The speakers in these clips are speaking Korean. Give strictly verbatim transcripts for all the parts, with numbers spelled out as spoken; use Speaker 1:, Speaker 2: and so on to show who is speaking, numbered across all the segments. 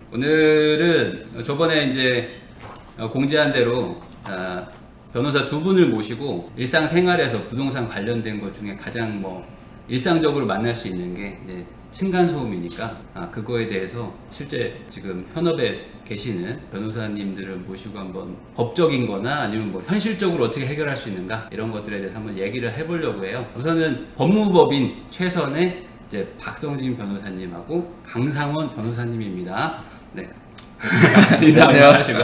Speaker 1: 오늘은 저번에 이제 공지한 대로 변호사 두 분을 모시고 일상생활에서 부동산 관련된 것 중에 가장 뭐 일상적으로 만날 수 있는 게 이제 층간소음이니까 아, 그거에 대해서 실제 지금 현업에 계시는 변호사님들을 모시고 한번 법적인 거나 아니면 뭐 현실적으로 어떻게 해결할 수 있는가 이런 것들에 대해서 한번 얘기를 해보려고 해요. 우선은 법무법인 최선의 이제 박성진 변호사님하고 강상원 변호사님입니다. 네. 인사 한번 하시고.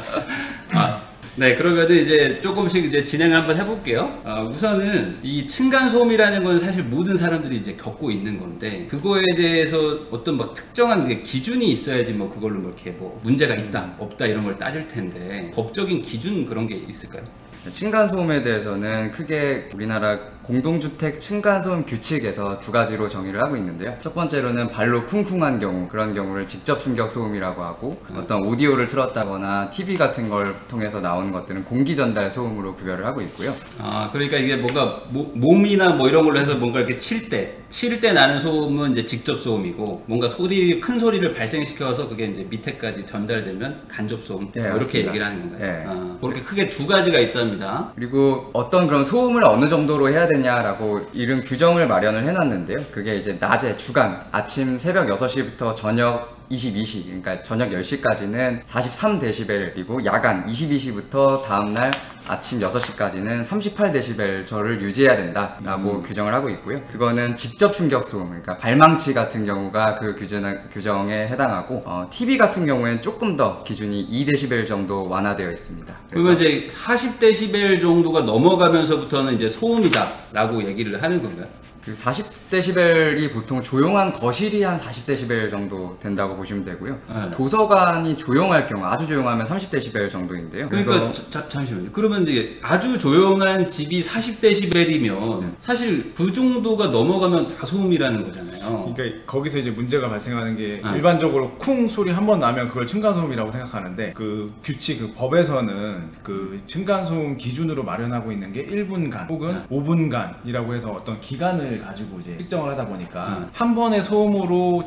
Speaker 1: 아, 네, 그러면 이제 조금씩 이제 진행을 한번 해볼게요. 어, 우선은 이 층간소음이라는 건 사실 모든 사람들이 이제 겪고 있는 건데, 그거에 대해서 어떤 막 특정한 게 기준이 있어야지 뭐 그걸로 뭐 이렇게 뭐 문제가 있다, 없다 이런 걸 따질 텐데, 법적인 기준 그런 게 있을까요?
Speaker 2: 층간소음에 대해서는 크게 우리나라 공동주택 층간소음 규칙에서 두 가지로 정의를 하고 있는데요. 첫 번째로는 발로 쿵쿵한 경우, 그런 경우를 직접 충격 소음이라고 하고, 어떤 오디오를 틀었다거나 티비 같은 걸 통해서 나오는 것들은 공기 전달 소음으로 구별을 하고 있고요.
Speaker 1: 아, 그러니까 이게 뭔가 모, 몸이나 뭐 이런 걸로 해서 뭔가 이렇게 칠 때, 칠 때 나는 소음은 이제 직접 소음이고, 뭔가 소리, 큰 소리를 발생시켜서 그게 이제 밑에까지 전달되면 간접 소음.
Speaker 2: 네,
Speaker 1: 뭐 이렇게
Speaker 2: 맞습니다.
Speaker 1: 얘기를 하는 건가요?
Speaker 2: 네.
Speaker 1: 아, 그렇게 크게 두 가지가 있답니다.
Speaker 2: 그리고 어떤 그런 소음을 어느 정도로 해야 되냐라고 이런 규정을 마련을 해놨는데요. 그게 이제 낮에, 주간, 아침 새벽 여섯 시부터 저녁 이십이 시, 그러니까 저녁 열 시까지는 사십삼 데시벨이고, 야간 이십이 시부터 다음날 아침 여섯 시까지는 삼십팔 데시벨 저를 유지해야 된다라고 음. 규정을 하고 있고요. 그거는 직접 충격 소음, 그러니까 발망치 같은 경우가 그 규정, 규정에 해당하고, 어, 티비 같은 경우에는 조금 더 기준이 이 데시벨 정도 완화되어 있습니다.
Speaker 1: 그러면 이제 사십 데시벨 정도가 넘어가면서부터는 이제 소음이다라고 얘기를 하는 건가요?
Speaker 2: 그 사십 데시벨이 보통 조용한 거실이 한 사십 데시벨 정도 된다고 보시면 되고요. 네. 도서관이 조용할 경우, 아주 조용하면 삼십 데시벨 정도인데요.
Speaker 1: 그러니까 그래서... 자, 잠시만요. 그러면 이제 아주 조용한 집이 사십 데시벨이면 네. 사실 그 정도가 넘어가면 다 소음이라는 거잖아요.
Speaker 3: 그러니까 거기서 이제 문제가 발생하는 게 네. 일반적으로 쿵 소리 한 번 나면 그걸 층간소음이라고 생각하는데, 그 규칙, 그 법에서는 그 층간소음 기준으로 마련하고 있는 게 일 분간 혹은 네. 오 분간이라고 해서 어떤 기간을 가지고 이제 측정을 하다 보니까 음. 한 번의 소음으로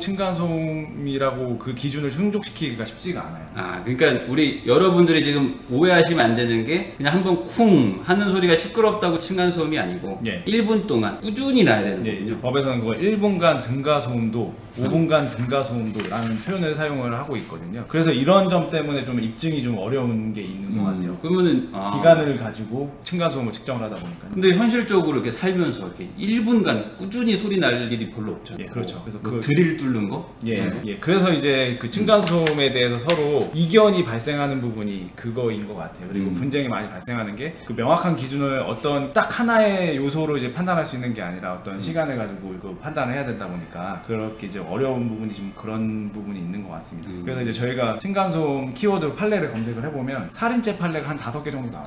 Speaker 3: 층간소음이라고 그 기준을 충족시키기가 쉽지가 않아요.
Speaker 1: 아, 그러니까 우리 여러분들이 지금 오해하시면 안 되는 게, 그냥 한 번 쿵 하는 소리가 시끄럽다고 층간소음이 아니고 예. 일 분 동안 꾸준히 나야 되는
Speaker 3: 예,
Speaker 1: 거죠.
Speaker 3: 이제 법에서는 그걸 일 분간 등가소음도, 오 분간 등가소음도라는 표현을 사용을 하고 있거든요. 그래서 이런 점 때문에 좀 입증이 좀 어려운 게 있는 음. 것 같아요.
Speaker 1: 그러면은 아.
Speaker 3: 기간을 가지고 층간소음을 측정을 하다 보니까.
Speaker 1: 근데 현실적으로 이렇게 살면서 이렇게 일 분간 꾸준히 소리 날 일이 별로 없잖아요.
Speaker 3: 예, 그렇죠. 그래서
Speaker 1: 뭐
Speaker 3: 그
Speaker 1: 드릴 뚫는 거?
Speaker 3: 예, 네. 예. 그래서 이제 그 층간소음에 대해서 서로 이견이 발생하는 부분이 그거인 것 같아요. 그리고 음. 분쟁이 많이 발생하는 게, 그 명확한 기준을 어떤 딱 하나의 요소로 이제 판단할 수 있는 게 아니라 어떤 음. 시간을 가지고 이거 판단을 해야 되다 보니까 그렇게 이제 어려운 부분이 좀 그런 부분이 있는 것 같습니다. 음. 그래서 이제 저희가 층간소음 키워드 판례를 검색을 해보면 살인죄 판례가 한 다섯 개 정도 나와요.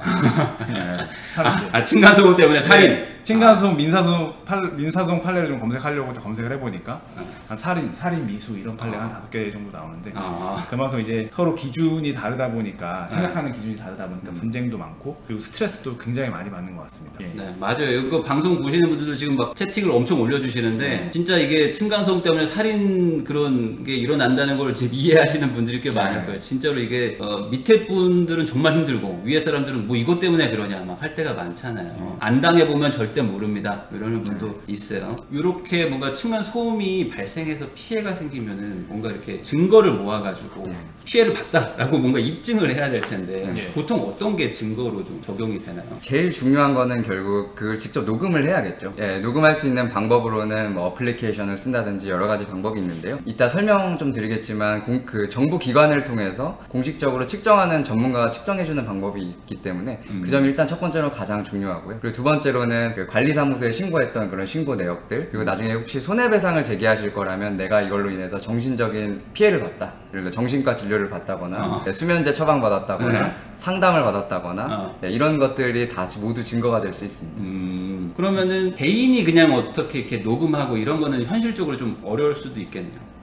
Speaker 3: 네, 살인죄.
Speaker 1: 아, 아, 층간소음 때문에 살인.
Speaker 3: 네. 층간소음, 민사소음, 팔, 민사소음 판례를 좀 검색하려고 검색을 해보니까 한 살인, 살인 미수 이런 판례가 아. 한 다섯 개 정도 나오는데 아. 그만큼 이제 서로 기준이 다르다 보니까 생각하는 네. 기준이 다르다 보니까 음. 분쟁도 많고, 그리고 스트레스도 굉장히 많이 받는 것 같습니다.
Speaker 1: 예. 네, 맞아요. 이거 방송 보시는 분들도 지금 막 채팅을 엄청 올려주시는데 네. 진짜 이게 층간소음 때문에 살인 그런 게 일어난다는 걸 지금 이해하시는 분들이 꽤 네. 많을 거예요. 진짜로 이게 어, 밑에 분들은 정말 힘들고 위에 사람들은 뭐 이것 때문에 그러냐 막 할 때가 많잖아요. 음. 안 당해보면 절대 모릅니다 이러는 분도 네. 있어요. 이렇게 뭔가 층간 소음이 발생해서 피해가 생기면은 뭔가 이렇게 증거를 모아가지고 네. 피해를 봤다라고 뭔가 입증을 해야 될 텐데 네. 보통 어떤 게 증거로 좀 적용이 되나요?
Speaker 2: 제일 중요한 거는 결국 그걸 직접 녹음을 해야겠죠. 예, 녹음할 수 있는 방법으로는 뭐 어플리케이션을 쓴다든지 여러 가지 방법이 있는데요. 이따 설명 좀 드리겠지만 공, 그 정부 기관을 통해서 공식적으로 측정하는 전문가가 측정해주는 방법이 있기 때문에 음. 그 점이 일단 첫 번째로 가장 중요하고요. 그리고 두 번째로는 그 관리사무소에 신고했던 그런 신고 내역들, 그리고 나중에 혹시 손해배상을 제기하실 거라면 내가 이걸로 인해서 정신적인 피해를 봤다, 그리고 정신과 진료를 받다거나 어. 네, 수면제 처방받았다거나 네. 상담을 받았다거나 어. 네, 이런 것들이 다 모두 증거가 될 수 있습니다.
Speaker 1: 음, 그러면은 개인이 그냥 어떻게 이렇게 녹음하고 이런 거는 현실적으로 좀 어려울 수도 있겠네요.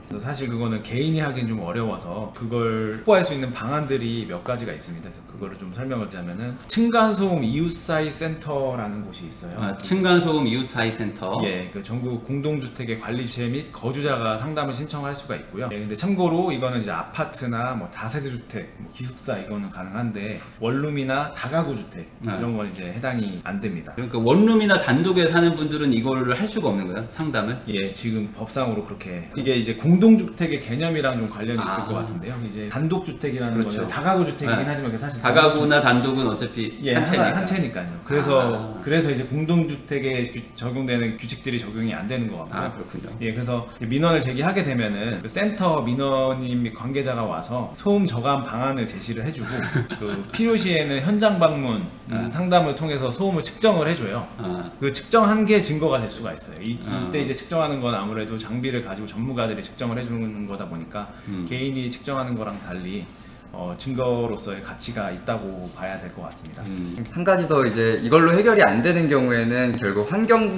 Speaker 3: 그래서 사실 그거는 개인이 하기엔 좀 어려워서 그걸 확보할 수 있는 방안들이 몇 가지가 있습니다. 그래서 그거를 좀 설명을 드리자면은 층간소음 이웃사이 센터라는 곳이 있어요.
Speaker 1: 아, 층간소음 이웃사이 센터.
Speaker 3: 예, 그 전국 공동주택의 관리체 및 거주자가 상담을 신청할 수가 있고요. 예, 근데 참고로 이거는 이제 아파트나 뭐 다세대 주택, 뭐 기숙사 이거는 가능한데 원룸이나 다가구 주택
Speaker 1: 아.
Speaker 3: 이런 건 이제 해당이 안 됩니다.
Speaker 1: 그러니까 원룸이나 단독에 사는 분들은 이거를 할 수가 없는 거예요? 상담을?
Speaker 3: 예, 지금 법상으로 그렇게 이게 이제 공동주택의 개념이랑 좀 관련이 있을
Speaker 1: 아.
Speaker 3: 것 같은데요. 이제 단독주택이라는
Speaker 1: 그렇죠.
Speaker 3: 거는 다가구 주택이긴
Speaker 1: 네.
Speaker 3: 하지만 그게 사실
Speaker 1: 다가구나 단독은 어차피
Speaker 3: 예,
Speaker 1: 한 채니까.
Speaker 3: 하나, 한 채니까요. 그래서
Speaker 1: 아.
Speaker 3: 그래서 이제 공동주택에 규- 적용되는 규칙들이 적용이 안 되는 것 같고요.
Speaker 1: 아, 그렇군요.
Speaker 3: 예, 그래서 민원을 제기하게 되면은 그 센터 민원인 및 관계자가 와서 소음 저감 방안을 제시를 해주고 그 필요시에는 현장 방문
Speaker 1: 음.
Speaker 3: 상담을 통해서 소음을 측정을 해줘요.
Speaker 1: 아,
Speaker 3: 그 측정한 게 증거가 될 수가 있어요. 이,
Speaker 1: 아.
Speaker 3: 이때 이제 측정하는 건 아무래도 장비를 가지고 전문가들이 측정을 해주는 거다 보니까
Speaker 1: 음.
Speaker 3: 개인이 측정하는 거랑 달리 어, 증거로서의 가치가 있다고 봐야 될 것 같습니다.
Speaker 1: 음.
Speaker 2: 한 가지 더 이제 이걸로 해결이 안 되는 경우에는 결국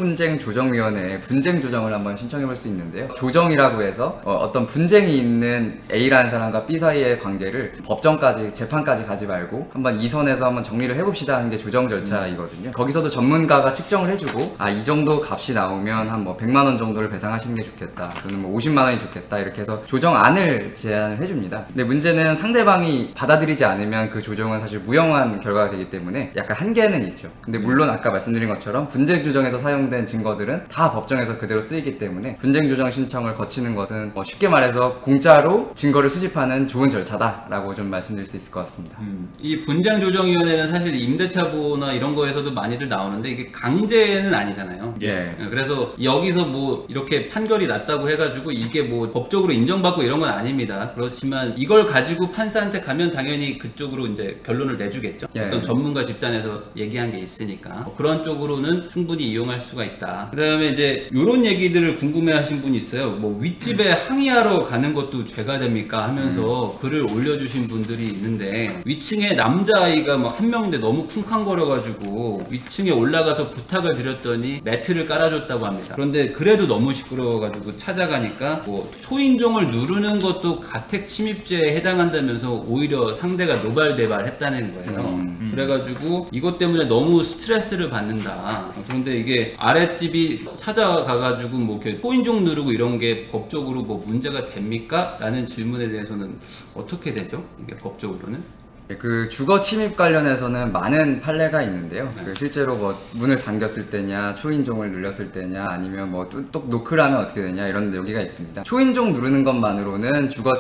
Speaker 2: 환경분쟁조정위원회에 분쟁 조정을 한번 신청해 볼 수 있는데요. 조정이라고 해서 어, 떤 분쟁이 있는 A라는 사람과 B 사이의 관계를 법정까지 재판까지 가지 말고 한번 이 선에서 한번 정리를 해봅시다 하는 게 조정 절차이거든요. 거기서도 전문가가 측정을 해주고 아 이 정도 값이 나오면 한 뭐 백만 원 정도를 배상하시는 게 좋겠다 또는 뭐 오십만 원이 좋겠다 이렇게 해서 조정안을 제안을 해줍니다. 근데 문제는 상대방이 받아들이지 않으면 그 조정은 사실 무용한 결과가 되기 때문에 약간 한계는 있죠. 근데 물론 아까 말씀드린 것처럼 분쟁 조정에서 사용된 증거들은 다 법정에서 그대로 쓰이기 때문에 분쟁 조정 신청을 거치는 것은 뭐 쉽게 말해서 공짜로 증거를 수집하는 좋은 절차다라고 좀 말씀드릴 수 있을 것 같습니다.
Speaker 1: 음. 이 분쟁조정위원회는 사실 임대차보나 이런 거에서도 많이들 나오는데 이게 강제는 아니잖아요.
Speaker 2: 예.
Speaker 1: 그래서 여기서 뭐 이렇게 판결이 났다고 해가지고 이게 뭐 법적으로 인정받고 이런 건 아닙니다. 그렇지만 이걸 가지고 판사한테 가면 당연히 그쪽으로 이제 결론을 내주겠죠.
Speaker 2: 예.
Speaker 1: 어떤 전문가 집단에서 얘기한 게 있으니까 뭐 그런 쪽으로는 충분히 이용할 수가 있다. 그 다음에 이제 이런 얘기들을 궁금해하신 분이 있어요. 뭐 윗집에 항의하러 가는 것도 죄가 됩니까 하면서
Speaker 2: 음.
Speaker 1: 글을 올려주신 분들이 있는데 위층에 남자아이가 뭐 한 명인데 너무 쿵쾅거려가지고 위층에 올라가서 부탁을 드렸더니 매트를 깔아줬다고 합니다. 그런데 그래도 너무 시끄러워가지고 찾아가니까 뭐 초인종을 누르는 것도 가택 침입죄에 해당한다면서 오히려 상대가 노발대발했다는 거예요.
Speaker 2: 음.
Speaker 1: 그래가지고 이것 때문에 너무 스트레스를 받는다. 그런데 이게 아랫집이 찾아가가지고 뭐 이렇게 초인종 누르고 이런 게 법적으로 뭐 문제가 됩니까? 라는 질문에 대해서는 어떻게 되죠? 이게 법적으로는?
Speaker 2: 그 주거 침입 관련해서는 많은 판례가 있는데요. 그 실제로 뭐 문을 당겼을 때냐, 초인종을 눌렸을 때냐, 아니면 뭐 뚝뚝 노크를 하면 어떻게 되냐 이런 여기가 있습니다. 초인종 누르는 것만으로는 주거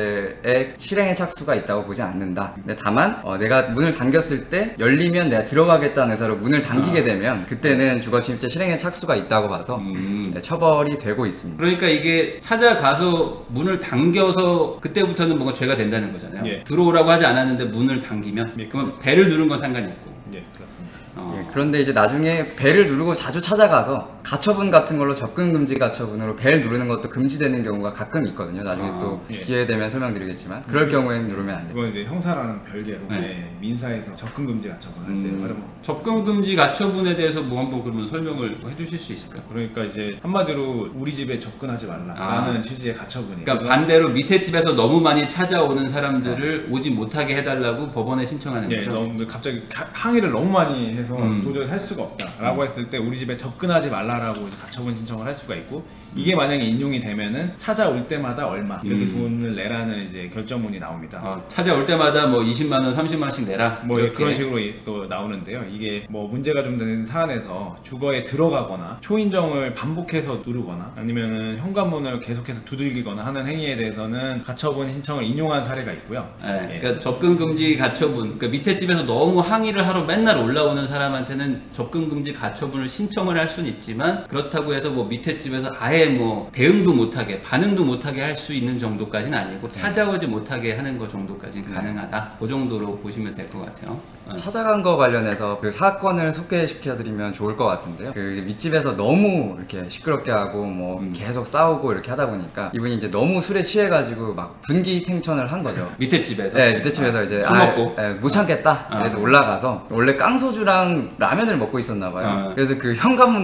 Speaker 2: 침입죄의 실행의 착수가 있다고 보지 않는다. 근데 다만 어, 내가 문을 당겼을 때 열리면 내가 들어가겠다는 의사로 문을 당기게 되면 그때는 주거 침입죄 실행의 착수가 있다고 봐서
Speaker 1: 음.
Speaker 2: 네, 처벌이 되고 있습니다.
Speaker 1: 그러니까 이게 찾아가서 문을 당겨서 그때부터는 뭔가 죄가 된다는 거잖아요.
Speaker 3: 예.
Speaker 1: 들어오라고 하지 않았는데 문을 당기면
Speaker 3: 예.
Speaker 1: 그러면 배를 누른 건 상관이 없고.
Speaker 3: 예, 그렇습니다.
Speaker 1: 어.
Speaker 2: 예, 그런데 이제 나중에 배를 누르고 자주 찾아가서 가처분 같은 걸로 접근 금지 가처분으로 배를 누르는 것도 금지되는 경우가 가끔 있거든요. 나중에
Speaker 1: 아,
Speaker 2: 또
Speaker 3: 예.
Speaker 2: 기회 되면 설명드리겠지만 그럴 경우에는 누르면 안 돼요.
Speaker 3: 이건 이제 형사라는 별개로
Speaker 1: 네.
Speaker 3: 예, 민사에서 접근 금지 가처분 할때
Speaker 1: 음,
Speaker 3: 활용.
Speaker 1: 접근 금지 가처분에 대해서 뭐 한번 그러면 설명을 해주실 수 있을까요?
Speaker 3: 그러니까 이제 한마디로 우리 집에 접근하지 말라라는
Speaker 1: 아.
Speaker 3: 취지의 가처분이에요.
Speaker 1: 그러니까 반대로 밑에 집에서 너무 많이 찾아오는 사람들을 오지 못하게 해달라고 법원에 신청하는
Speaker 3: 예,
Speaker 1: 거죠.
Speaker 3: 너무 갑자기 가- 항의를 너무 많이 해서
Speaker 1: 음.
Speaker 3: 도저히 살 수가 없다라고 했을 때 우리 집에 접근하지 말라라고 이제 가처분 신청을 할 수가 있고 이게 만약에 인용이 되면은 찾아올 때마다 얼마 이렇게
Speaker 1: 음.
Speaker 3: 돈을 내라는 이제 결정문이 나옵니다.
Speaker 1: 어, 찾아올 때마다 뭐 이십만 원, 삼십만 원씩 내라.
Speaker 3: 뭐
Speaker 1: 이렇게.
Speaker 3: 그런 식으로 이- 그 나오는데요. 이게 뭐 문제가 좀 되는 사안에서 주거에 들어가거나 초인종을 반복해서 누르거나 아니면은 현관문을 계속해서 두들기거나 하는 행위에 대해서는 가처분 신청을 인용한 사례가 있고요.
Speaker 1: 네,
Speaker 3: 예.
Speaker 1: 그러니까 접근 금지 가처분. 그러니까 밑에 집에서 너무 항의를 하러 맨날 올라오는 사람한테는 접근 금지 가처분을 신청을 할 수는 있지만 그렇다고 해서 뭐 밑에 집에서 아예 뭐 대응도 못하게 반응도 못하게 할 수 있는 정도까지는 아니고 찾아오지 못하게 하는 거 정도까지는 가능하다. 그 정도로 보시면 될 것 같아요. 어.
Speaker 2: 찾아간 거 관련해서 그 사건을 소개시켜드리면 좋을 것 같은데요. 그 이제 윗집에서 너무 이렇게 시끄럽게 하고 뭐
Speaker 1: 음.
Speaker 2: 계속 싸우고 이렇게 하다 보니까 이분이 이제 너무 술에 취해가지고 막 분기탱천을 한 거죠.
Speaker 1: 밑에 집에서.
Speaker 2: 네, 밑에 집에서 이제
Speaker 1: 술 먹고.
Speaker 2: 아, 예, 못 참겠다.
Speaker 1: 아.
Speaker 2: 그래서 올라가서 원래 깡소주랑 라면을 먹고 있었나 봐요.
Speaker 1: 아.
Speaker 2: 그래서 그 현관문에다가 이제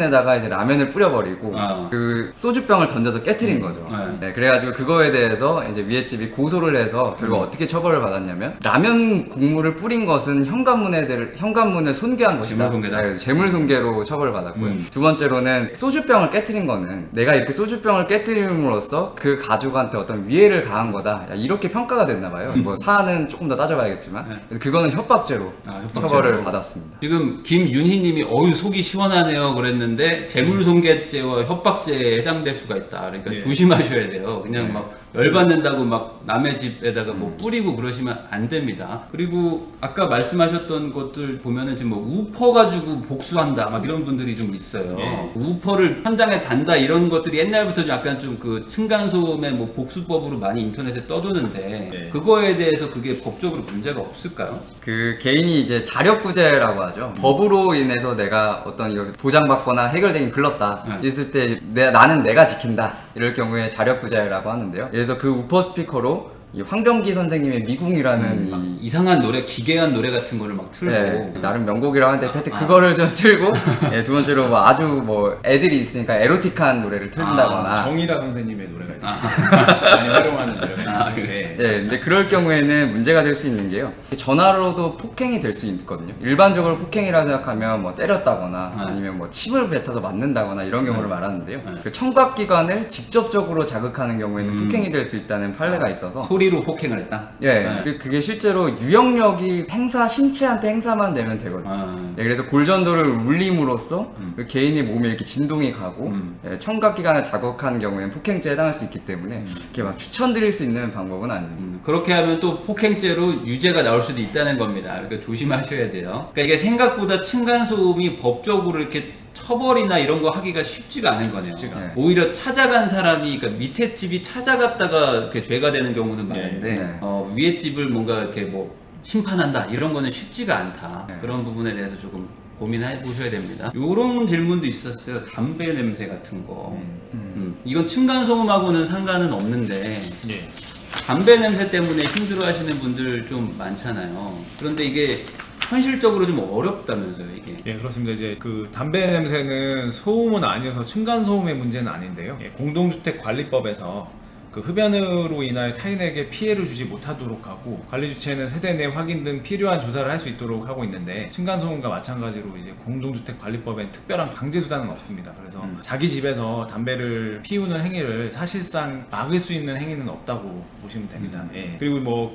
Speaker 2: 이제 라면을 뿌려버리고
Speaker 1: 아.
Speaker 2: 그 소주병을 던져서 깨트린 거죠.
Speaker 1: 네.
Speaker 2: 네, 그래가지고 그거에 대해서 이제 위에 집이 고소를 해서 결국
Speaker 1: 음.
Speaker 2: 어떻게 처벌을 받았냐면 라면 국물을 뿌린 것은 현관문에 대 현관문을 손괴한 것이다.
Speaker 1: 재물손괴다.
Speaker 2: 네, 재물손괴로 처벌받았고요.
Speaker 1: 음.
Speaker 2: 두 번째로는 소주병을 깨트린 거는 내가 이렇게 소주병을 깨트림으로써 그 가족한테 어떤 위해를 가한 거다. 야, 이렇게 평가가 됐나 봐요. 뭐 사안은 조금 더 따져봐야겠지만
Speaker 1: 네.
Speaker 2: 그래서 그거는 협박죄로
Speaker 1: 아, 협박죄로.
Speaker 2: 처벌을 받았습니다.
Speaker 1: 지금 김윤희님이 어유 속이 시원하네요 그랬는데 재물손괴죄와 협박죄에 해당될 수가 있다. 그러니까
Speaker 3: 네.
Speaker 1: 조심하셔야 돼요. 그냥
Speaker 3: 네.
Speaker 1: 막 열받는다고 막 남의 집에다가 뭐 뿌리고 그러시면 안 됩니다. 그리고 아까 말씀하셨던 것들 보면은 지금 뭐 우퍼 가지고 복수한다 막 이런 분들이 좀 있어요.
Speaker 3: 네.
Speaker 1: 우퍼를 천장에 단다 이런 것들이 옛날부터 좀 약간 좀 그 층간소음의 뭐 복수법으로 많이 인터넷에 떠도는데
Speaker 3: 네.
Speaker 1: 그거에 대해서 그게 법적으로 문제가 없을까요?
Speaker 2: 그 개인이 이제 자력구제라고 하죠. 법으로 인해서 내가 어떤 이거 보장받거나 해결되긴 글렀다.
Speaker 1: 네.
Speaker 2: 있을 때 내, 나는 내가 지킨다. 이럴 경우에 자력구제라고 하는데요. 그래서 그 우퍼 스피커로 이 황병기 선생님의 미궁이라는
Speaker 1: 음, 막
Speaker 2: 이
Speaker 1: 이상한 노래, 기괴한 노래 같은 거를 막 틀고
Speaker 2: 네, 나름 명곡이라고 하는데 하여튼
Speaker 1: 아.
Speaker 2: 그거를 좀 틀고 예, 두 번째로 뭐 아주 뭐 애들이 있으니까 에로틱한 노래를 틀다거나
Speaker 3: 정의라 선생님의 노래가 있어요.
Speaker 1: 아.
Speaker 3: 많이 활용하는 노래가
Speaker 1: 아,
Speaker 3: 있어요.
Speaker 1: 그래.
Speaker 3: 네.
Speaker 2: 예, 근데 그럴 경우에는 문제가 될 수 있는 게요. 전화로도 폭행이 될 수 있거든요. 일반적으로 폭행이라고 생각하면 뭐 때렸다거나
Speaker 1: 네.
Speaker 2: 아니면 뭐 침을 뱉어서 맞는다거나 이런 경우를
Speaker 1: 네.
Speaker 2: 말하는데요.
Speaker 1: 네.
Speaker 2: 그 청각기관을 직접적으로 자극하는 경우에는
Speaker 1: 음.
Speaker 2: 폭행이 될 수 있다는 판례가 있어서
Speaker 1: 소리로 폭행을 했다.
Speaker 2: 예,
Speaker 1: 네.
Speaker 2: 그- 그게 실제로 유형력이 행사 신체한테 행사만 되면 되거든요.
Speaker 1: 아,
Speaker 2: 예, 그래서 골전도를 울림으로써
Speaker 1: 음.
Speaker 2: 그 개인의 몸에 이렇게 진동이 가고
Speaker 1: 음.
Speaker 2: 예, 청각기관을 자극한 경우에는 폭행죄에 해당할 수 있기 때문에 이렇게 막 추천드릴 수 있는 방법은 아닙니다.
Speaker 1: 음, 그렇게 하면 또 폭행죄로 유죄가 나올 수도 있다는 겁니다. 그러니까 조심하셔야 돼요. 그러니까 이게 생각보다 층간소음이 법적으로 이렇게 처벌이나 이런 거 하기가 쉽지가 않은 거네요.
Speaker 3: 쉽지가
Speaker 2: 않아요.
Speaker 1: 오히려 찾아간 사람이, 그러니까 밑에 집이 찾아갔다가 이렇게 죄가 되는 경우는 많은데,
Speaker 2: 네.
Speaker 1: 어, 위에 집을 뭔가 이렇게 뭐 심판한다 이런 거는 쉽지가 않다.
Speaker 2: 네.
Speaker 1: 그런 부분에 대해서 조금 고민해 보셔야 됩니다. 요런 질문도 있었어요. 담배 냄새 같은 거.
Speaker 3: 음.
Speaker 1: 음, 이건 층간소음하고는 상관은 없는데
Speaker 3: 예.
Speaker 1: 담배 냄새 때문에 힘들어 하시는 분들 좀 많잖아요. 그런데 이게 현실적으로 좀 어렵다면서요, 이게.
Speaker 3: 예, 그렇습니다. 이제 그 담배 냄새는 소음은 아니어서 층간 소음의 문제는 아닌데요. 예, 공동주택 관리법에서 그 흡연으로 인하여 타인에게 피해를 주지 못하도록 하고 관리 주체는 세대 내 확인 등 필요한 조사를 할 수 있도록 하고 있는데 층간 소음과 마찬가지로 이제 공동주택 관리법엔 특별한 강제 수단은 없습니다. 그래서
Speaker 1: 음.
Speaker 3: 자기 집에서 담배를 피우는 행위를 사실상 막을 수 있는 행위는 없다고 보시면 됩니다.
Speaker 1: 음.
Speaker 3: 예. 그리고 뭐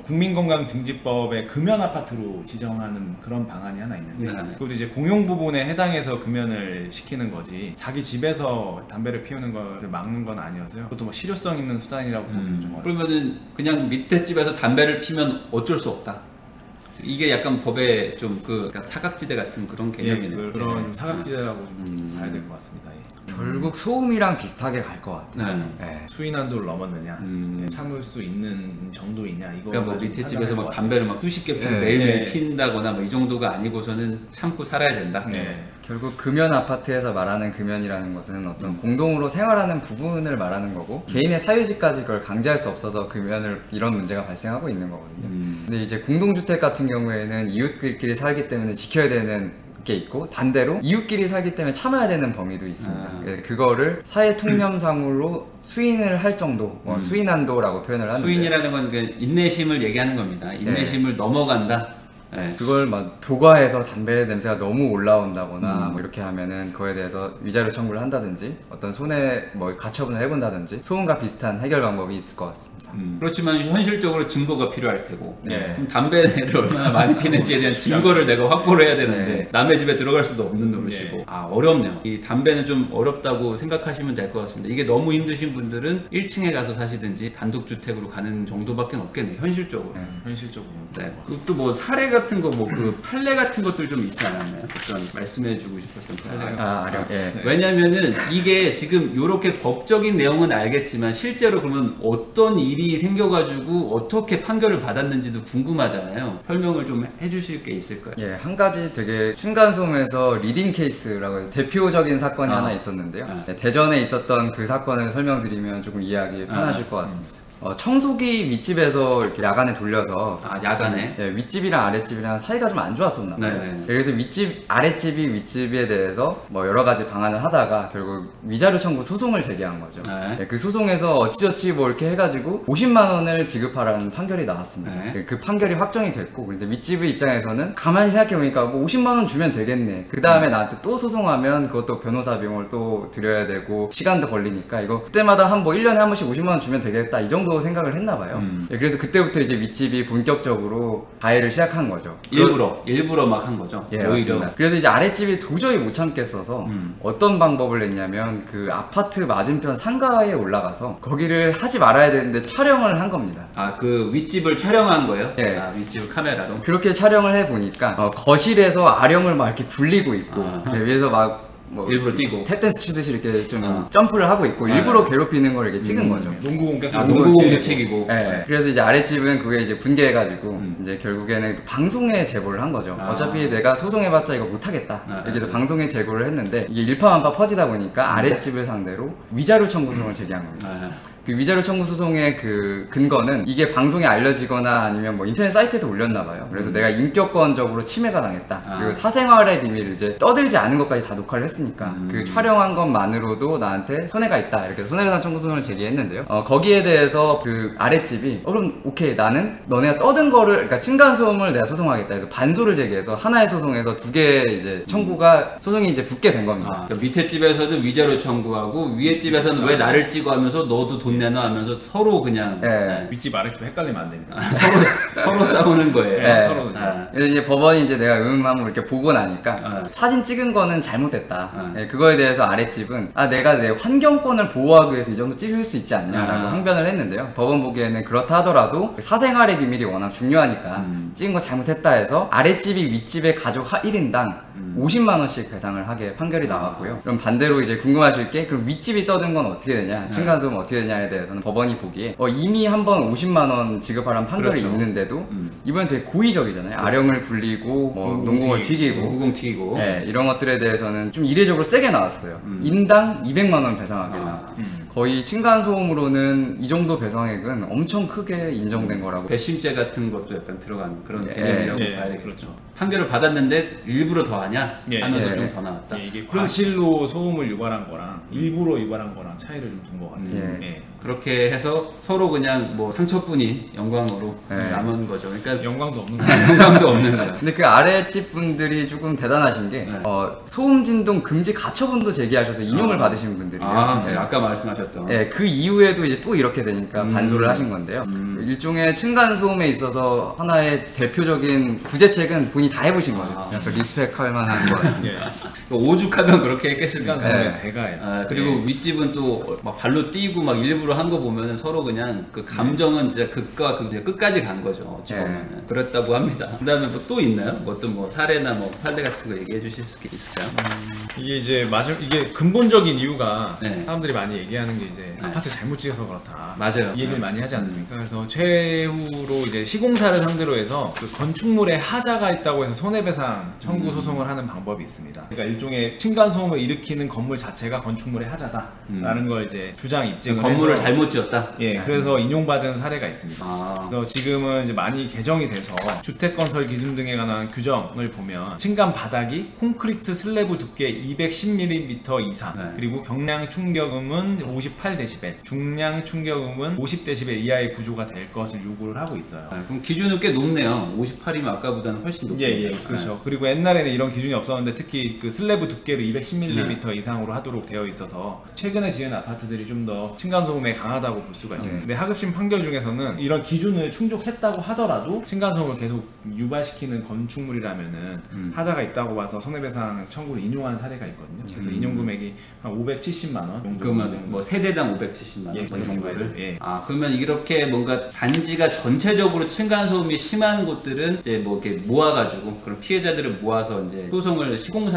Speaker 3: 국민건강증진법에 금연 아파트로 지정하는 그런 방안이 하나 있는데
Speaker 1: 네.
Speaker 3: 그것도 이제 공용 부분에 해당해서 금연을 시키는 거지 자기 집에서 담배를 피우는 걸 막는 건 아니어서요. 그것도 뭐 실효성 있는 수단이라고 보기는 좀
Speaker 1: 음,
Speaker 3: 어렵습니다.
Speaker 1: 그러면은 그냥 밑에 집에서 담배를 피면 어쩔 수 없다. 이게 약간 법의 좀 그 사각지대 같은 그런
Speaker 3: 예,
Speaker 1: 개념이네요.
Speaker 3: 그런
Speaker 1: 네.
Speaker 3: 좀 사각지대라고 좀
Speaker 1: 음.
Speaker 3: 봐야 될 것 같습니다. 예.
Speaker 2: 결국 소음이랑 비슷하게 갈 것 같아요.
Speaker 1: 네.
Speaker 2: 예.
Speaker 3: 수인한도를 넘었느냐,
Speaker 1: 음.
Speaker 3: 예, 참을 수 있는 정도이냐 이거.
Speaker 1: 그러니까 뭐 밑에 집에서 막 담배를 막 수십 개 피고
Speaker 2: 네.
Speaker 1: 매일매일
Speaker 3: 네.
Speaker 1: 피운다거나 뭐 이 정도가 아니고서는 참고 살아야 된다.
Speaker 3: 네.
Speaker 2: 결국 금연 아파트에서 말하는 금연이라는 것은 어떤 공동으로 생활하는 부분을 말하는 거고 개인의 사유지까지 그걸 강제할 수 없어서 금연을 이런 문제가 발생하고 있는 거거든요.
Speaker 1: 음.
Speaker 2: 근데 이제 공동주택 같은 경우에는 이웃들끼리 살기 때문에 지켜야 되는 게 있고 반대로 이웃끼리 살기 때문에 참아야 되는 범위도 있습니다.
Speaker 1: 아.
Speaker 2: 예, 그거를 사회 통념상으로 수인을 할 정도, 뭐
Speaker 1: 음.
Speaker 2: 수인한도라고 표현을 하는데
Speaker 1: 수인이라는 건 그 인내심을 얘기하는 겁니다. 인내심을 넘어간다. 네.
Speaker 2: 그걸 막 도과해서 담배 냄새가 너무 올라온다거나
Speaker 1: 음.
Speaker 2: 뭐 이렇게 하면은 그거에 대해서 위자료 청구를 한다든지 어떤 손해 뭐 가처분을 해본다든지 소음과 비슷한 해결 방법이 있을 것 같습니다.
Speaker 1: 음. 그렇지만 현실적으로 증거가 필요할 테고
Speaker 3: 네.
Speaker 1: 그럼 담배를 얼마나 많이 피는지에 대한 증거를 내가 확보를 해야 되는데
Speaker 2: 네.
Speaker 1: 남의 집에 들어갈 수도 없는 노릇이고
Speaker 3: 네.
Speaker 1: 아 어렵네요. 이 담배는 좀 어렵다고 생각하시면 될 것 같습니다. 이게 너무 힘드신 분들은 일 층에 가서 사시든지 단독주택으로 가는 정도밖에 없겠네요. 현실적으로.
Speaker 2: 네.
Speaker 3: 현실적으로.
Speaker 1: 네. 그것도 뭐 사례 같은 거 뭐 그 판례 같은 것들 좀 있지 않았나요? 어떤 말씀해주고 싶었던 판례가.
Speaker 2: 아, 아령. 예.
Speaker 3: 네.
Speaker 1: 왜냐면은 이게 지금 이렇게 법적인 내용은 알겠지만 실제로 그러면 어떤 일이 생겨가지고 어떻게 판결을 받았는지도 궁금하잖아요. 설명을 좀 해주실 게 있을까요?
Speaker 2: 예, 한 가지 되게 층간소음에서 리딩 케이스라고 해서 대표적인 사건이
Speaker 1: 아.
Speaker 2: 하나 있었는데요.
Speaker 1: 아.
Speaker 2: 예, 대전에 있었던 그 사건을 설명드리면 조금 이해하기 편하실 것 같습니다. 어, 청소기 윗집에서 이렇게 야간에 돌려서
Speaker 1: 아 야간에.
Speaker 2: 예, 윗집이랑 아랫집이랑 사이가 좀 안 좋았었나 봐요.
Speaker 1: 네네.
Speaker 2: 그래서 윗집, 아랫집이 윗집에 대해서 뭐 여러 가지 방안을 하다가 결국 위자료 청구 소송을 제기한 거죠.
Speaker 1: 네.
Speaker 2: 예, 그 소송에서 어찌저찌 뭐 이렇게 해가지고 오십만 원을 지급하라는 판결이 나왔습니다.
Speaker 1: 네.
Speaker 2: 예, 그 판결이 확정이 됐고, 근데 윗집의 입장에서는 가만히 생각해보니까 뭐 오십만 원 주면 되겠네. 그 다음에 나한테 또 소송하면 그것도 변호사 비용을 또 드려야 되고 시간도 걸리니까 이거 그때마다 한 뭐 일 년에 한 번씩 오십만 원 주면 되겠다 이 정도 생각을 했나 봐요.
Speaker 3: 음.
Speaker 2: 예, 그래서 그때부터 이제 윗집이 본격적으로 가해를 시작한 거죠.
Speaker 1: 일부러 일부러 막 한 거죠.
Speaker 2: 예,
Speaker 1: 오히려.
Speaker 2: 맞습니다. 그래서 이제 아랫집이 도저히 못 참겠어서
Speaker 3: 음.
Speaker 2: 어떤 방법을 냈냐면 그 아파트 맞은편 상가에 올라가서 거기를 하지 말아야 되는데 촬영을 한 겁니다.
Speaker 1: 아 그 윗집을 촬영한 거예요?
Speaker 2: 예.
Speaker 1: 아 윗집을 카메라로.
Speaker 2: 그렇게 촬영을 해보니까 어, 거실에서 아령을 막 이렇게 굴리고 있고
Speaker 1: 아.
Speaker 2: 네, 위에서 막 뭐
Speaker 1: 일부러 뛰고.
Speaker 2: 탭댄스 추듯이 이렇게 좀
Speaker 1: 아.
Speaker 2: 점프를 하고 있고
Speaker 1: 아.
Speaker 2: 일부러 괴롭히는 걸 이렇게 찍은
Speaker 3: 음,
Speaker 2: 거죠.
Speaker 3: 농구 공격.
Speaker 1: 아
Speaker 2: 농구
Speaker 1: 농구
Speaker 2: 공격
Speaker 1: 공격책이고.
Speaker 2: 네. 그래서 이제 아랫집은 그게 이제 분개해가지고
Speaker 1: 음.
Speaker 2: 이제 결국에는 방송에 제보를 한 거죠.
Speaker 1: 아.
Speaker 2: 어차피 내가 소송해봤자 이거 못하겠다.
Speaker 1: 아,
Speaker 2: 이렇게
Speaker 1: 아.
Speaker 2: 방송에 제보를 했는데 이게 일파만파 퍼지다 보니까 아랫집을 상대로 위자료 청구 소송을 제기한 겁니다.
Speaker 1: 아,
Speaker 2: 그 위자료 청구 소송의 그 근거는 이게 방송에 알려지거나 아니면 뭐 인터넷 사이트에도 올렸나 봐요. 그래서
Speaker 1: 음.
Speaker 2: 내가 인격권적으로 침해가 당했다.
Speaker 1: 아.
Speaker 2: 그리고 사생활의 비밀을 이제 떠들지 않은 것까지 다 녹화를 했으니까
Speaker 1: 음.
Speaker 2: 그 촬영한 것만으로도 나한테 손해가 있다. 이렇게 손해배상 청구 소송을 제기했는데요. 어, 거기에 대해서 그 아랫집이 어, 그럼 오케이 나는 너네가 떠든 거를 그러니까 층간소음을 내가 소송하겠다 해서 반소를 제기해서 하나의 소송에서 두 개의 이제 청구가 소송이 이제 붙게 된 겁니다.
Speaker 1: 아, 그러니까 밑에 집에서는 위자료 청구하고 위에 집에서는 왜 나를 찍어 하면서 너도 돈 내놔 하면서 서로 그냥
Speaker 2: 예.
Speaker 1: 네.
Speaker 3: 윗집 아랫집 헷갈리면 안 됩니다.
Speaker 1: 서로 서로 싸우는 거예요.
Speaker 3: 네,
Speaker 2: 네.
Speaker 3: 서로.
Speaker 1: 아,
Speaker 2: 그래서 이제 법원이 이제 내가 음함을 이렇게 보고 나니까
Speaker 1: 아.
Speaker 2: 사진 찍은 거는 잘못됐다.
Speaker 1: 아.
Speaker 2: 예, 그거에 대해서 아랫집은 아 내가 내 환경권을 보호하기 위해서 이 정도 찍을 수 있지 않냐라고
Speaker 1: 아.
Speaker 2: 항변을 했는데요. 법원 보기에는 그렇다 하더라도 사생활의 비밀이 워낙 중요하니까
Speaker 1: 음.
Speaker 2: 찍은 거 잘못했다 해서 아랫집이 윗집의 가족 일 인당
Speaker 1: 음.
Speaker 2: 오십만 원씩 배상을 하게 판결이 나왔고요. 그럼 반대로 이제 궁금하실 게 그럼 윗집이 떠든 건 어떻게 되냐, 층간소음 어떻게 되냐에 대해서는 법원이 보기에 어, 이미 한 번 오십만 원 지급하라는 판결이
Speaker 1: 그렇죠.
Speaker 2: 있는데도
Speaker 1: 음.
Speaker 2: 이번엔 되게 고의적이잖아요. 아령을 굴리고 뭐
Speaker 3: 농구공
Speaker 2: 농공을
Speaker 3: 튀기고,
Speaker 2: 튀기고
Speaker 1: 농구공 튀기고.
Speaker 2: 네, 이런 것들에 대해서는 좀 이례적으로 세게 나왔어요.
Speaker 1: 음.
Speaker 2: 인당 이백만 원 배상하게
Speaker 1: 아.
Speaker 2: 나왔고
Speaker 3: 음.
Speaker 2: 거의 층간소음으로는 이 정도 배상액은 엄청 크게 인정된 거라고.
Speaker 1: 배심죄 같은 것도 약간 들어간 그런
Speaker 2: 네.
Speaker 1: 개념이라고
Speaker 3: 네,
Speaker 1: 봐야 되겠죠.
Speaker 3: 그렇죠.
Speaker 1: 판결을 받았는데 일부러 더 하냐
Speaker 3: 예,
Speaker 1: 하면서
Speaker 2: 예.
Speaker 1: 좀 더 나왔다.
Speaker 3: 예, 이게 과실로 소음을 유발한 거랑 일부러 유발한 거랑 차이를 좀 둔 것 같아요.
Speaker 2: 음.
Speaker 3: 예.
Speaker 1: 그렇게 해서 서로 그냥 뭐 상처뿐인 영광으로
Speaker 2: 네.
Speaker 1: 남은 거죠. 그러니까
Speaker 3: 영광도 없는 거예요.
Speaker 1: 영광도 없는 거야.
Speaker 2: 근데 그 아랫집 분들이 조금 대단하신 게
Speaker 1: 네.
Speaker 2: 어, 소음 진동 금지 가처분도 제기하셔서 인용을
Speaker 1: 아.
Speaker 2: 받으신 분들이에요.
Speaker 1: 아,
Speaker 2: 네.
Speaker 1: 네. 아까 말씀하셨던.
Speaker 2: 네, 그 이후에도 이제 또 이렇게 되니까
Speaker 1: 음.
Speaker 2: 반소를 하신 건데요.
Speaker 1: 음.
Speaker 2: 일종의 층간소음에 있어서 하나의 대표적인 구제책은 본인이 다 해보신 거죠.
Speaker 1: 아.
Speaker 2: 약간 리스펙할 만한 것 같습니다.
Speaker 3: 예.
Speaker 1: 오죽하면 그렇게 했겠습니까?
Speaker 3: 층간소음의
Speaker 2: 네.
Speaker 3: 대가예요.
Speaker 1: 아, 그리고
Speaker 3: 예.
Speaker 1: 윗집은 또 막 발로 뛰고 막 일부러 한 거 보면은 서로 그냥 그 감정은 진짜 극과 극 그냥 끝까지 간 거죠. 어찌
Speaker 2: 네.
Speaker 1: 보면은 그랬다고 합니다. 그다음에 뭐 또 있나요? 뭐 어떤 뭐 사례나 뭐 판례 같은 거 얘기해 주실 수 있을까요?
Speaker 3: 이게 이제 맞아 이게 근본적인 이유가
Speaker 1: 네.
Speaker 3: 사람들이 많이 얘기하는 게 이제
Speaker 1: 네.
Speaker 3: 아파트 잘못 지어서 그렇다.
Speaker 1: 맞아요.
Speaker 3: 이 얘기를 많이 하지 않습니까? 그래서 최후로 이제 시공사를 상대로 해서 그 건축물에 하자가 있다고 해서 손해배상 청구
Speaker 1: 음.
Speaker 3: 소송을 하는 방법이 있습니다. 그러니까 일종의 층간소음을 일으키는 건물 자체가 건축물의 하자다라는 걸 이제 주장 입증을
Speaker 1: 음. 건물을
Speaker 3: 해서
Speaker 1: 잘못 지었다.
Speaker 3: 예, 그래서 인용받은 사례가 있습니다.
Speaker 1: 아,
Speaker 3: 그래서 지금은 이제 많이 개정이 돼서 주택 건설 기준 등에 관한 규정을 보면 층간 바닥이 콘크리트 슬래브 두께 이백십 밀리미터 이상,
Speaker 1: 네.
Speaker 3: 그리고 경량 충격음은 오십팔 데시벨, 중량 충격음은 오십 데시벨 이하의 구조가 될 것을 요구를 하고 있어요.
Speaker 1: 네, 그럼 기준은 꽤 높네요. 오십팔이면 아까보다는 훨씬 높네요.
Speaker 3: 예, 예, 그렇죠. 그리고 옛날에는 이런 기준이 없었는데 특히 그 슬래브 두께를 이백십 밀리미터 이상으로 하도록 되어 있어서 최근에 지은 아파트들이 좀 더 층간소음에 강하다고 볼 수가 있어요.
Speaker 2: 네.
Speaker 3: 근데 하급심 판결 중에서는 이런 기준을 충족했다고 하더라도 층간소음을 계속 유발시키는 건축물이라면은
Speaker 1: 음.
Speaker 3: 하자가 있다고 봐서 손해배상 청구를 인용한 사례가 있거든요. 그래서
Speaker 1: 음.
Speaker 3: 인용 금액이 한 오백칠십만 원 정도.
Speaker 1: 그러면 뭐 세대당 오백칠십만 원
Speaker 3: 예,
Speaker 1: 이
Speaker 3: 그렇게
Speaker 1: 정도를.
Speaker 3: 봐야죠. 예.
Speaker 1: 아 그러면 이렇게 뭔가 단지가 전체적으로 층간 소음이 심한 곳들은 이제 뭐 이렇게 모아가지고 그런 피해자들을 모아서 이제 소송을 시공사한테 걸어요.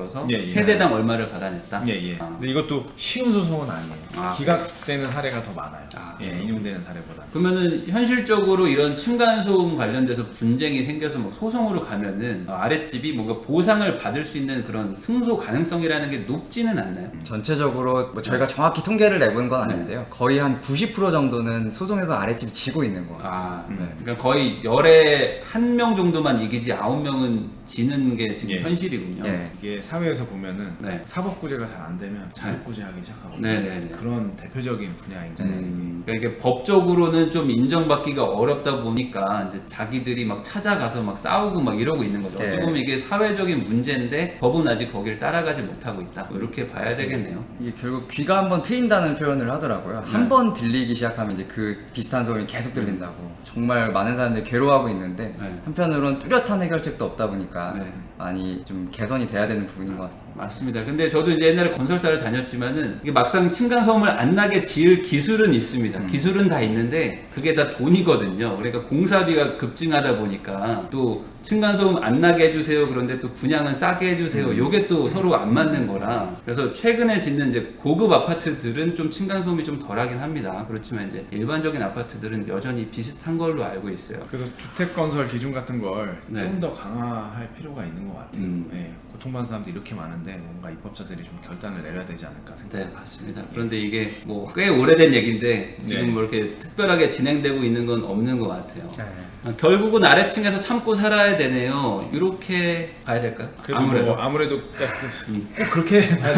Speaker 1: 걸어서
Speaker 3: 예, 예.
Speaker 1: 세대당 얼마를 받아냈다.
Speaker 3: 예, 예.
Speaker 1: 아.
Speaker 3: 근데 이것도 쉬운 소송은 아니에요.
Speaker 1: 아,
Speaker 3: 기각되는 사례가 더 많아요.
Speaker 1: 아,
Speaker 3: 예,
Speaker 1: 그래요?
Speaker 3: 인용되는 사례보다.
Speaker 1: 그러면은 현실적으로 이런 층간소음 관련돼서 분쟁이 생겨서 뭐 소송으로 가면은 어, 아랫집이 뭔가 보상을 받을 수 있는 그런 승소 가능성이라는 게 높지는 않나요?
Speaker 2: 전체적으로 뭐 저희가 정확히 통계를 내본 건 아닌데요. 거의 한 구십 퍼센트 정도는 소송에서 아랫집이 지고 있는 거 같아요.
Speaker 1: 아,
Speaker 2: 네.
Speaker 1: 그러니까 거의 열에 한 명 정도만 이기지 아홉 명은 지는 게 지금
Speaker 3: 예.
Speaker 1: 현실이군요.
Speaker 2: 네.
Speaker 3: 이게 사회에서 보면은
Speaker 1: 네.
Speaker 3: 사법구제가 잘 안 되면 자율구제하기 시작하고
Speaker 1: 네네네.
Speaker 3: 그런 대표적인 분야입니다.
Speaker 1: 음, 그러니까 이게 법적으로는 좀 인정받기가 어렵다 보니까 이제 자기들이 막 찾아가서 막 싸우고 막 이러고 있는 거죠. 어찌
Speaker 2: 네.
Speaker 1: 보면 이게 사회적인 문제인데 법은 아직 거기를 따라가지 못하고 있다. 뭐 이렇게 봐야 되겠네요.
Speaker 2: 이게 결국 귀가 한번 트인다는 표현을 하더라고요.
Speaker 1: 네.
Speaker 2: 한 번 들리기 시작하면 이제 그 비슷한 소음이 계속 들린다고. 정말 많은 사람들이 괴로워하고 있는데
Speaker 1: 네.
Speaker 2: 한편으로는 뚜렷한 해결책도 없다 보니까
Speaker 1: 네.
Speaker 2: 많이 좀 개선이 돼야 되는 부분인 것 같습니다.
Speaker 1: 맞습니다. 근데 저도 이제 옛날에 건설사를 다녔지만은 이게 막상 층간소음을 안 나게 지을 기술은 있습니다.
Speaker 2: 음.
Speaker 1: 기술은 다 있는데 그게 다 돈이거든요. 그러니까 공사비가 급증하다 보니까 또 층간소음 안 나게 해주세요. 그런데 또 분양은 싸게 해주세요.
Speaker 2: 음.
Speaker 1: 요게 또 서로 안 맞는 거라. 그래서 최근에 짓는 이제 고급 아파트들은 좀 층간소음이 좀 덜하긴 합니다. 그렇지만 이제 일반적인 아파트들은 여전히 비슷한 걸로 알고 있어요.
Speaker 3: 그래서 주택건설 기준 같은 걸 좀
Speaker 1: 네.
Speaker 3: 더 강화할 필요가 있는 것 같아요.
Speaker 1: 음.
Speaker 3: 예, 고통받는 사람들이 이렇게 많은데 뭔가 입법자들이 좀 결단을 내려야 되지 않을까
Speaker 1: 네,
Speaker 3: 생각합니다.
Speaker 1: 맞습니다. 그런데 이게 뭐 꽤 오래된 얘기인데 지금
Speaker 3: 네.
Speaker 1: 뭐 이렇게 특별하게 진행되고 있는 건 없는 것 같아요.
Speaker 2: 네.
Speaker 1: 아, 결국은 아래층에서 참고 살아야 되네요. 이렇게 봐야 될까요?
Speaker 3: 그래도
Speaker 1: 아무래도.
Speaker 3: 뭐 아무래도 그러니까 그-
Speaker 1: 음.
Speaker 3: 꼭 그렇게 봐야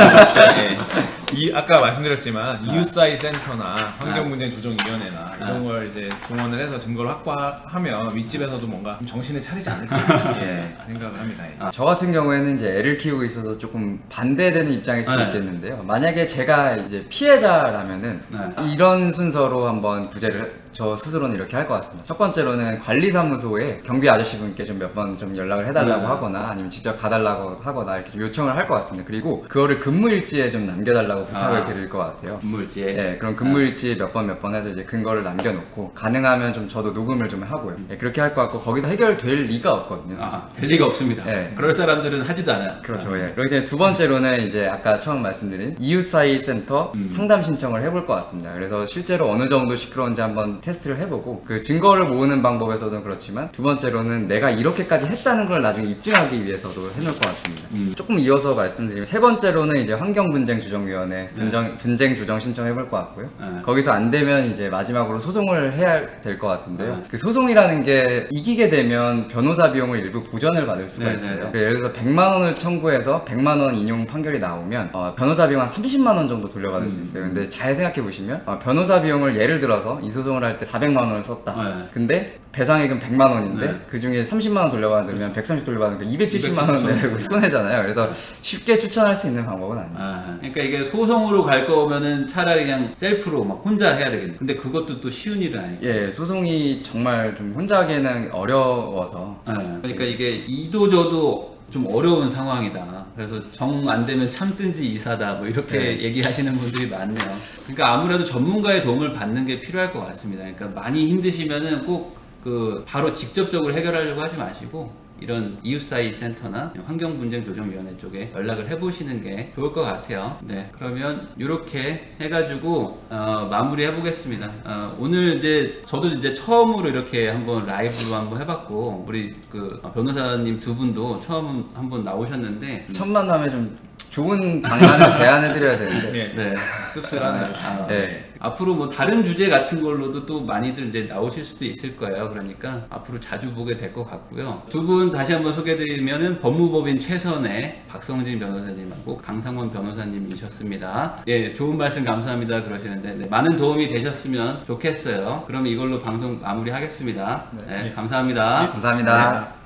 Speaker 3: 되나? 예. 이 아까 말씀드렸지만 이웃사이 센터나 환경문제조정위원회나 이런 걸 이제 동원을 해서 증거를 확보하면 윗집에서도 뭔가 좀 정신을 차리지 않을까
Speaker 2: 예.
Speaker 3: 생각을 합니다. 예.
Speaker 2: 저 같은 경우에는 이제 애를 키우고 있어서 조금 반대되는 입장일 수도
Speaker 1: 네.
Speaker 2: 있겠는데요. 만약에 제가 이제 피해자라면은
Speaker 1: 네.
Speaker 2: 이런 순서로 한번 구제를 저 스스로는 이렇게 할 것 같습니다. 첫 번째로는 관리사무소에 경비 아저씨분께 좀 몇 번 좀 연락을 해달라고
Speaker 1: 네.
Speaker 2: 하거나 아니면 직접 가달라고 하거나 이렇게 좀 요청을 할 것 같습니다. 그리고 그거를 근무일지에 좀 남겨달라고 부탁을
Speaker 1: 아.
Speaker 2: 드릴 것 같아요.
Speaker 1: 건물지에.
Speaker 2: 네, 그럼 근무일지 몇 번 몇 번 해서 이제 근거를 남겨놓고 가능하면 좀 저도 녹음을 좀 하고요. 네, 그렇게 할 것 같고 거기서 해결될 리가 없거든요.
Speaker 1: 아, 될 리가 없습니다.
Speaker 2: 네.
Speaker 1: 그럴 사람들은 하지도 않아요.
Speaker 2: 그렇죠. 예. 그렇기 때문에 두 번째로는 이제 아까 처음 말씀드린 이웃사이 센터
Speaker 1: 음.
Speaker 2: 상담 신청을 해볼 것 같습니다. 그래서 실제로 어느 정도 시끄러운지 한번 테스트를 해보고 그 증거를 모으는 방법에서도 그렇지만 두 번째로는 내가 이렇게까지 했다는 걸 나중에 입증하기 위해서도 해놓을 것 같습니다.
Speaker 1: 음.
Speaker 2: 조금 이어서 말씀드리면 세 번째로는 이제 환경분쟁조정위원회
Speaker 1: 네.
Speaker 2: 분쟁, 분쟁 조정 신청해볼 것 같고요.
Speaker 1: 네.
Speaker 2: 거기서 안 되면 이제 마지막으로 소송을 해야 될 것 같은데요.
Speaker 1: 네.
Speaker 2: 그 소송이라는 게 이기게 되면 변호사 비용을 일부 보전을 받을 수가
Speaker 1: 네,
Speaker 2: 있어요.
Speaker 1: 네, 네.
Speaker 2: 그러니까 예를 들어서 백만 원을 청구해서 백만 원 인용 판결이 나오면 어, 변호사 비용 한 삼십만 원 정도 돌려받을 수
Speaker 1: 음.
Speaker 2: 있어요. 근데 잘 생각해 보시면 어, 변호사 비용을 예를 들어서 이 소송을 할 때 사백만 원을 썼다.
Speaker 1: 네.
Speaker 2: 근데 배상액은 백만 원인데
Speaker 1: 네.
Speaker 2: 그 중에 삼십만 원 돌려받으면 백삼십 돌려받으면 이백칠십만 원
Speaker 1: 이백칠십
Speaker 2: 내고 손해잖아요. 그래서 쉽게 추천할 수 있는 방법은 아니에요.
Speaker 1: 아, 그러니까 이게 소송으로 갈 거면은 차라리 그냥 셀프로 막 혼자 해야 되겠네. 근데 그것도 또 쉬운 일은 아니고.
Speaker 2: 예, 소송이 정말 좀 혼자 하기에는 어려워서
Speaker 1: 네. 그러니까 이게 이도저도 좀 어려운 상황이다. 그래서 정 안 되면 참든지 이사다. 뭐 이렇게
Speaker 2: 네.
Speaker 1: 얘기하시는 분들이 많네요. 그러니까 아무래도 전문가의 도움을 받는 게 필요할 것 같습니다. 그러니까 많이 힘드시면은 꼭 그 바로 직접적으로 해결하려고 하지 마시고 이런 이웃사이 센터나 환경분쟁조정위원회 쪽에 연락을 해보시는 게 좋을 것 같아요. 네, 그러면 이렇게 해가지고 어, 마무리 해보겠습니다. 어, 오늘 이제 저도 이제 처음으로 이렇게 한번 라이브로 한번 해봤고 우리 그 변호사님 두 분도 처음 한번 나오셨는데
Speaker 2: 첫 만남에 좀 좋은 방안을 제안해드려야 되는데
Speaker 3: 네.
Speaker 1: 네.
Speaker 3: 씁쓸하네요.
Speaker 1: 아,
Speaker 2: 네.
Speaker 1: 앞으로 뭐 다른 주제 같은 걸로도 또 많이들 이제 나오실 수도 있을 거예요. 그러니까 앞으로 자주 보게 될 것 같고요. 두 분 다시 한번 소개해드리면은 법무법인 최선의 박성진 변호사님하고 강상원 변호사님이셨습니다. 예, 좋은 말씀 감사합니다. 그러시는데 네, 많은 도움이 되셨으면 좋겠어요. 그럼 이걸로 방송 마무리하겠습니다. 네, 감사합니다.
Speaker 2: 감사합니다.
Speaker 3: 네.